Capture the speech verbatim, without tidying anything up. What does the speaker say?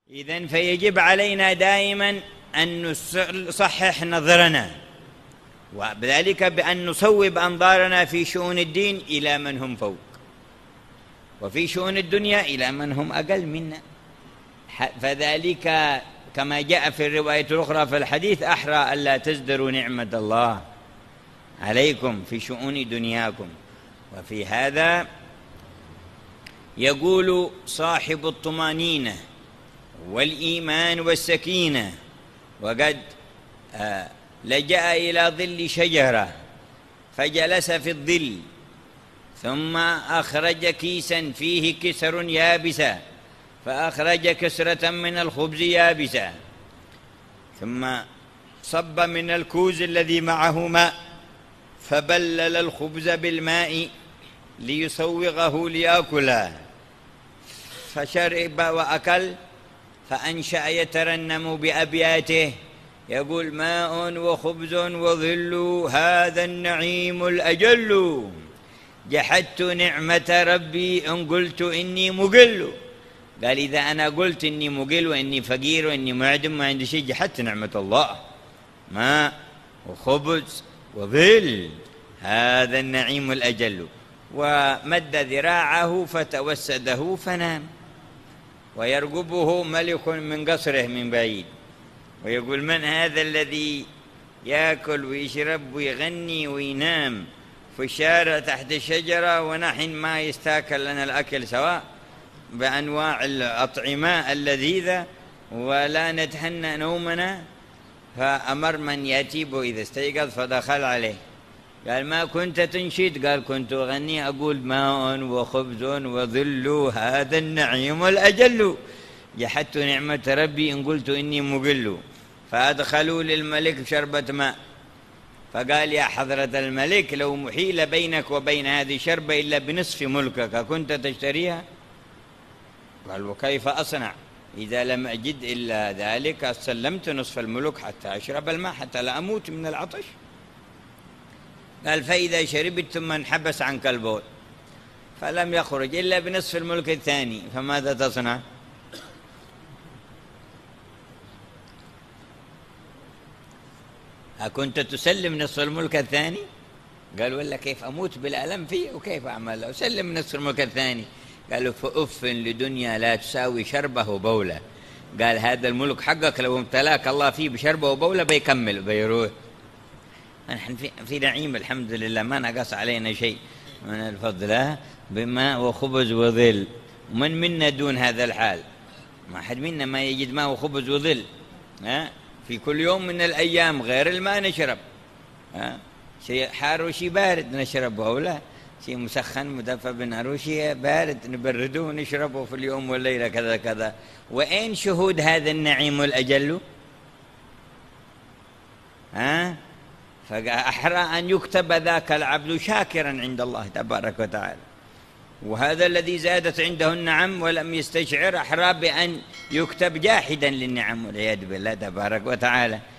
إذن فيجب علينا دائما أن نصحح نظرنا، وذلك بأن نصوب أنظارنا في شؤون الدين إلى من هم فوق، وفي شؤون الدنيا إلى من هم أقل منا. فذلك كما جاء في الرواية الأخرى في الحديث: أحرى ألا تزدروا نعمة الله عليكم في شؤون دنياكم. وفي هذا يقول صاحب الطمانينة والإيمان والسكينة: وقد لجأ إلى ظل شجرة فجلس في الظل، ثم أخرج كيسا فيه كسر يابسة، فأخرج كسرة من الخبز يابسة، ثم صب من الكوز الذي معه ماء فبلل الخبز بالماء ليسوغه ليأكله، فشرب وأكل، فأنشأ يترنم بأبياته يقول: ماء وخبز وظل هذا النعيم الأجل، جحدت نعمة ربي إن قلت إني مقل. قال: إذا أنا قلت إني مقل وإني فقير وإني معدم ما عندي شيء، جحدت نعمة الله. ماء وخبز وظل هذا النعيم الأجل. ومد ذراعه فتوسده فنام، ويرقبه ملك من قصره من بعيد ويقول: من هذا الذي يأكل ويشرب ويغني وينام في الشارع تحت الشجرة ونحن ما يستاكل لنا الأكل سواء بأنواع الأطعمة اللذيذة ولا نتهنى نومنا؟ فأمر من يأتيه إذا استيقظ فدخل عليه، قال: ما كنت تنشد؟ قال: كنت أغني أقول: ماء وخبز وظل هذا النعيم الأجل، جحدت نعمة ربي إن قلت إني مقل. فأدخلوا للملك شربة ماء، فقال: يا حضرة الملك، لو محيل بينك وبين هذه الشربة إلا بنصف ملكك كنت تشتريها؟ قال: وكيف أصنع إذا لم أجد إلا ذلك؟ سلمت نصف الملك حتى أشرب الماء حتى لا أموت من العطش. قال: فإذا شربت ثم انحبس عنك البول فلم يخرج إلا بنصف الملك الثاني فماذا تصنع؟ أكنت تسلم نصف الملك الثاني؟ قال: ولا كيف أموت بالألم فيه وكيف أعمل؟ أسلم نصف الملك الثاني. قالوا: فأف لدنيا لا تساوي شربه وبولة. قال: هذا الملك حقك لو امتلاك الله فيه بشربه وبولة بيكمل بيروح. نحن في, في نعيم الحمد لله، ما نقص علينا شيء من الفضل بماء وخبز وظل. ومن منا دون هذا الحال؟ ما حد منا ما يجد ماء وخبز وظل. ها في كل يوم من الأيام غير الماء نشرب، ها شيء حار وشيء بارد نشربه، ولا شيء مسخن مدفى بنار وشيء بارد نبرده ونشربه في اليوم والليلة كذا كذا. وأين شهود هذا النعيم الأجل؟ ها فأحرى أن يكتب ذاك العبد شاكرا عند الله تبارك وتعالى، وهذا الذي زادت عنده النعم ولم يستشعر أحرى بأن يكتب جاحدا للنعم والعياذ بالله تبارك وتعالى.